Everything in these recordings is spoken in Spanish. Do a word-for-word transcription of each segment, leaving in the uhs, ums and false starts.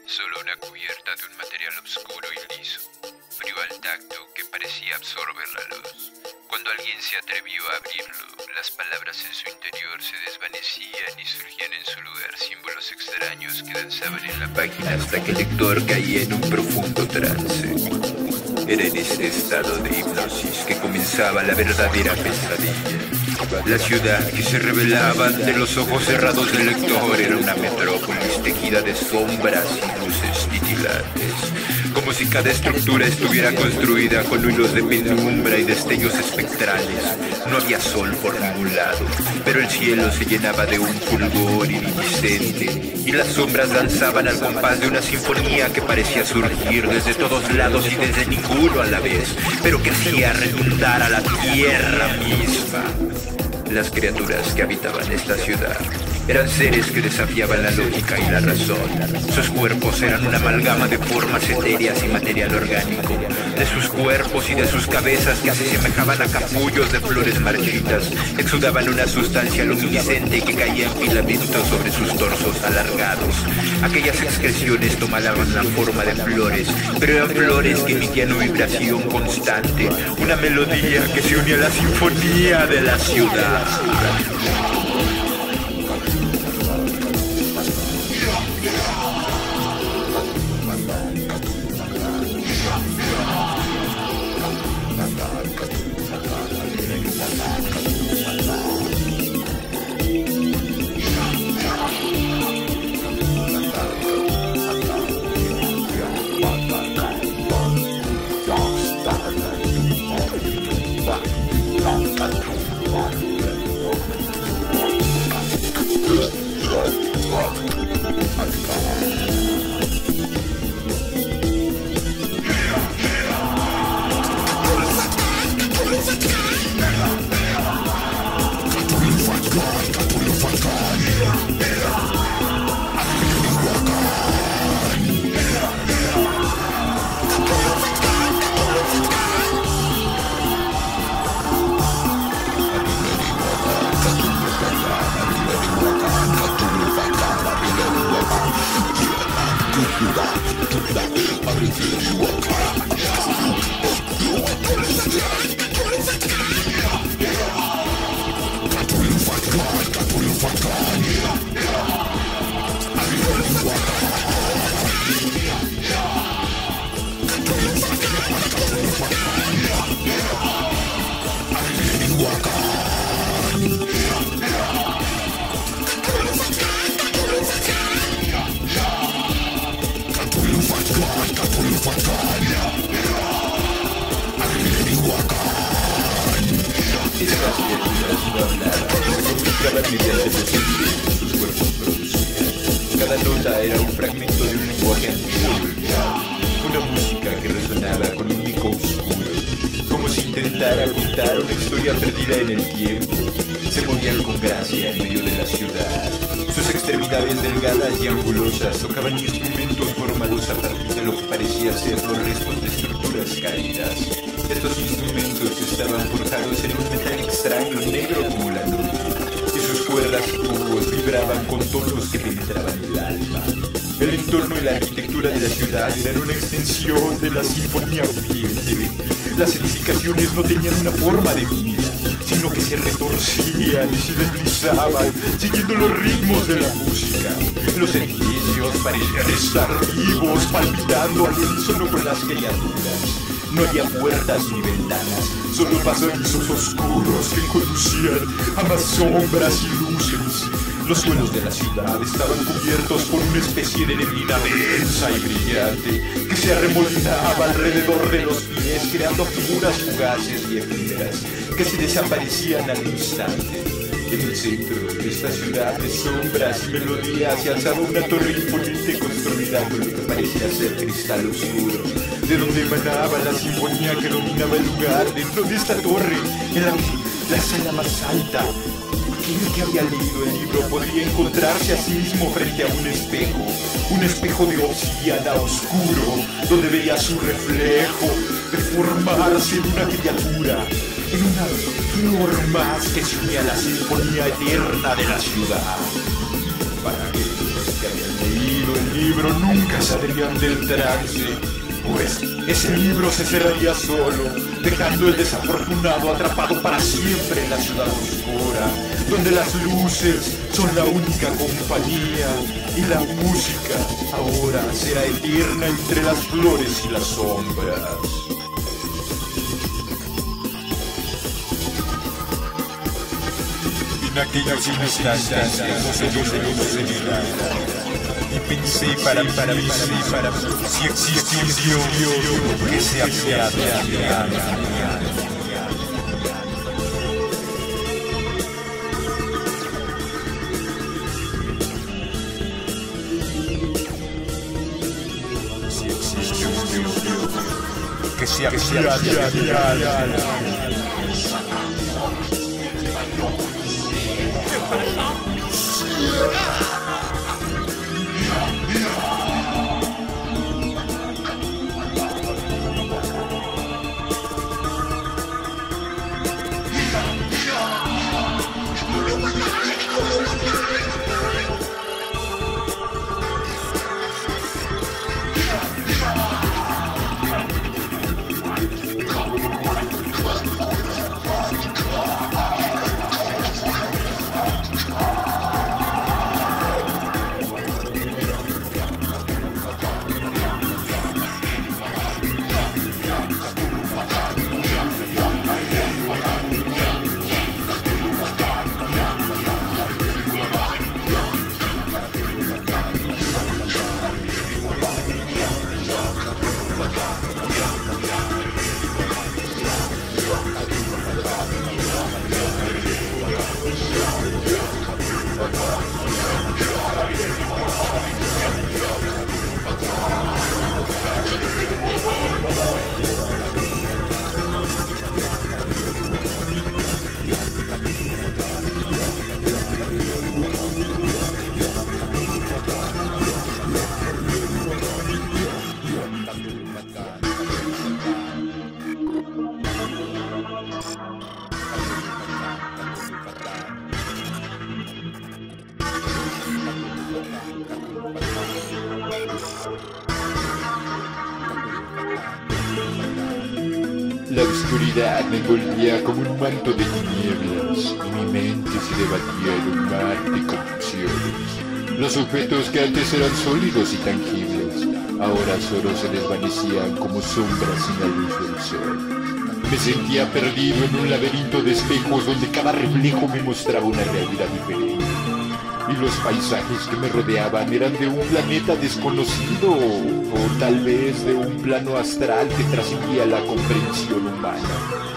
solo una cubierta de un material oscuro y liso, frío al tacto que parecía absorber la luz. Cuando alguien se atrevió a abrirlo, las palabras en su interior se desvanecían y surgían en su lugar símbolos extraños que danzaban en la página hasta que el lector caía en un profundo trance. Era en este estado de hipnosis que comenzaba la verdadera pesadilla. La ciudad que se revelaba ante los ojos cerrados del lector era una metrópolis tejida de sombras y luces titilantes, como si cada estructura estuviera construida con hilos de penumbra y destellos espectrales. No había sol por ningún lado, pero el cielo se llenaba de un fulgor iridiscente, y las sombras danzaban al compás de una sinfonía que parecía surgir desde todos lados y desde ninguno a la vez, pero que hacía redundar a la tierra misma. Las criaturas que habitaban esta ciudad eran seres que desafiaban la lógica y la razón. Sus cuerpos eran una amalgama de formas etéreas y material orgánico. De sus cuerpos y de sus cabezas, que se asemejaban a capullos de flores marchitas, exudaban una sustancia luminiscente que caía en filamentos sobre sus torsos alargados. Aquellas excreciones tomaban la forma de flores, pero eran flores que emitían una vibración constante, una melodía que se unía a la sinfonía de la ciudad. Cada nota era un fragmento de un lenguaje antiguo, una música que resonaba con un eco oscuro, como si intentara contar una historia perdida en el tiempo. Se movían con gracia en medio de la ciudad. Sus extremidades delgadas y angulosas tocaban instrumentos formados a partir de lo que parecía ser los restos de estructuras caídas. Estos instrumentos estaban forjados en un metal extraño negro como la noche, y sus cuerdas y tubos vibraban con tonos que penetraban el alma. El entorno y la arquitectura de la ciudad eran una extensión de la sinfonía viviente. Las edificaciones no tenían una forma de vida, sino que se retorcían y se deslizaban, siguiendo los ritmos de la música. Los edificios parecían estar vivos, palpitando al unísono con las criaturas. No había puertas ni ventanas, solo pasadizos oscuros que conducían a más sombras y luces. Los suelos de la ciudad estaban cubiertos por una especie de neblina densa y brillante que se arremolinaba alrededor de los pies, creando figuras fugaces y efímeras que se desaparecían al instante. En el centro de esta ciudad de sombras y melodías se alzaba una torre imponente construida con lo que parecía ser cristal oscuro, de donde emanaba la sinfonía que dominaba el lugar. Dentro de esta torre, en la, la sala más alta, aquel que había leído el libro podría encontrarse a sí mismo frente a un espejo, un espejo de obsidiana oscuro, donde veía su reflejo deformarse en una criatura, en una flor más que se unía a la sinfonía eterna de la ciudad. Para él, que habían leído el libro nunca saldrían del trance, pues ese libro se cerraría solo, dejando el desafortunado atrapado para siempre en la ciudad oscura, donde las luces son la única compañía y la música ahora será eterna entre las flores y las sombras. En aquellos instantes se dio de mirar y pensé para mí, para mí, para mí, si existe un Dios que se ha creado a mi alma. Si existe un Dios que se ha creado a mi alma. La oscuridad me envolvía como un manto de tinieblas y mi mente se debatía en un mar de confusiones. Los objetos que antes eran sólidos y tangibles, ahora solo se desvanecían como sombras sin la luz del sol. Me sentía perdido en un laberinto de espejos donde cada reflejo me mostraba una realidad diferente. Y los paisajes que me rodeaban eran de un planeta desconocido o tal vez de un plano astral que trascendía la comprensión humana.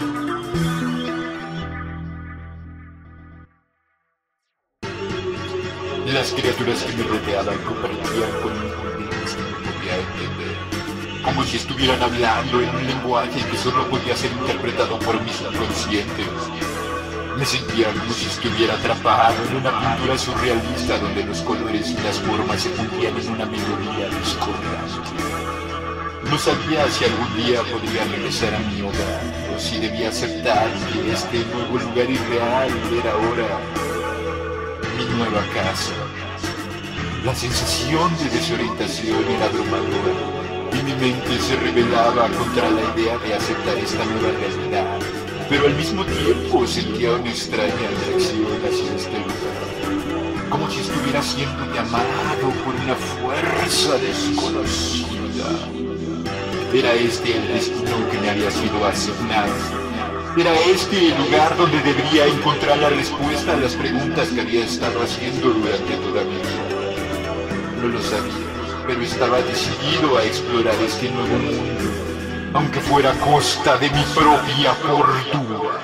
Las criaturas que me rodeaban comprendían con un contexto que no podía entender, como si estuvieran hablando en un lenguaje que solo podía ser interpretado por mi subconsciente. Me sentía como si estuviera atrapado en una pintura surrealista donde los colores y las formas se fundían en una melodía discordante. No sabía si algún día podría regresar a mi hogar o si debía aceptar que este nuevo lugar irreal era ahora mi nueva casa. La sensación de desorientación era abrumadora y mi mente se rebelaba contra la idea de aceptar esta nueva realidad. Pero al mismo tiempo sentía una extraña atracción hacia este lugar, como si estuviera siendo llamado por una fuerza desconocida. Era este el destino que me había sido asignado. Era este el lugar donde debería encontrar la respuesta a las preguntas que había estado haciendo durante toda mi vida. No lo sabía, pero estaba decidido a explorar este nuevo mundo, aunque fuera a costa de mi propia cordura.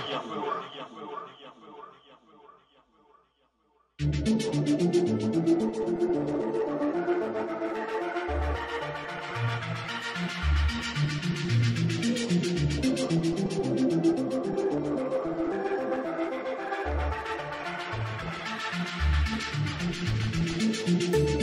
Thank you.